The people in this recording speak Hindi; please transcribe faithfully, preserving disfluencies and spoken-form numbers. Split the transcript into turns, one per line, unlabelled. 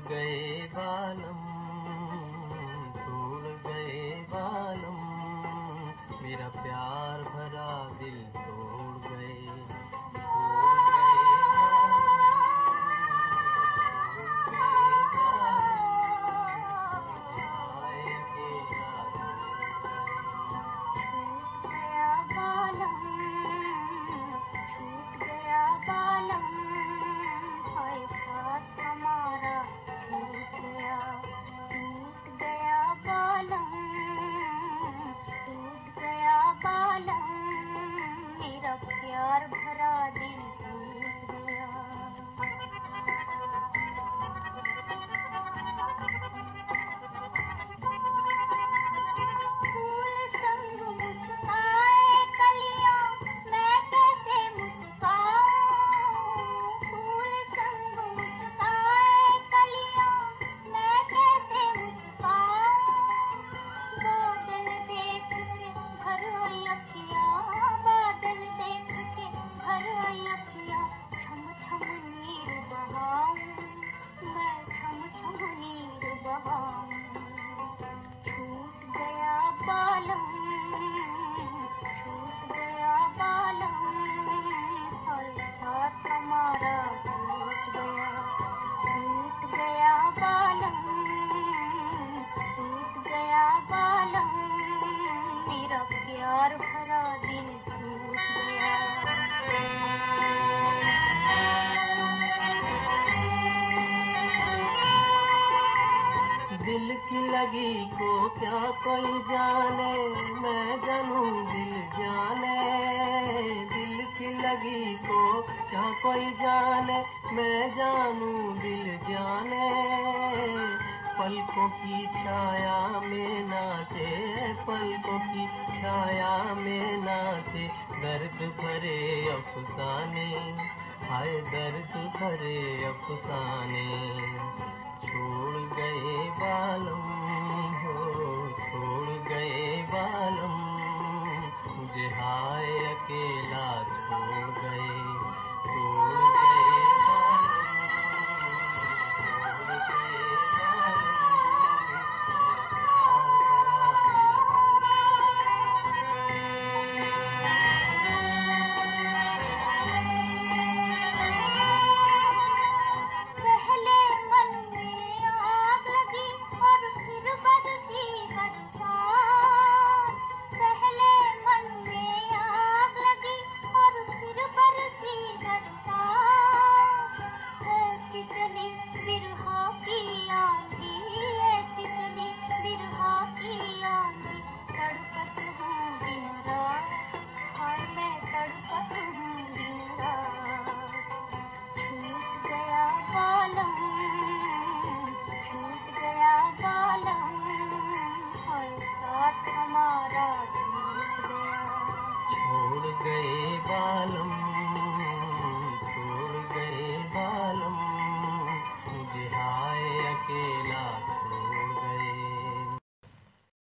गए बालम, छोड़ गए बालम, मेरा प्यार भरा दिल तोड़ गए। छोड़ गए
बालम, छूट गया बालम, हाय साथ हमारा छूट गया। टूट गया बालम, टूट गया बालम, मेरा प्यार भरा दिल टूट गया। फूल संग मुस्काए कलियां, मैं कैसे मुस्काऊं। फूल संग मुस्काए कलियां, मैं कैसे मुस्काऊं। बादल देख के भर आई अखियां, बादल देख के भर आई अखियां, छम छम नीर बहाऊं, मैं छम छम नीर बहाऊं। छूट गया बालम, छूट गया बालम, हाय साथ हमारा टूट गया। टूट गया बालम, टूट गया बालम, मेरा प्यार भरा दिल टूट गया।
दिल की लगी को क्या कोई जाने, मैं जानूं दिल जाने। दिल की लगी को क्या कोई जाने, मैं जानूं दिल जाने। पलकों की छाया में नाचे, पलकों की छाया में नाचे, दर्द भरे अफसाने, हाय दर्द भरे अफसाने। छोड़ गए बालम हो, छोड़ गए बालम, मुझे हाय अकेला छोड़ गए। छोड़ गए बालम, छोड़ गए बालम,
पहले मन में आग लगी और फिर बरसी बरसात। पहले मन में आग लगी और फिर बरसी बरसात। ऐसी चली बिरहा की आंधी, ऐसी चली बिरहा की आंधी, तड़पत हूँ दिन रात, हाय मैं तड़पत हूँ दिन रात। छूट गया बालम, छूट गया बालम, हाय साथ हमारा टूट गया।
छोड़ गए बालम,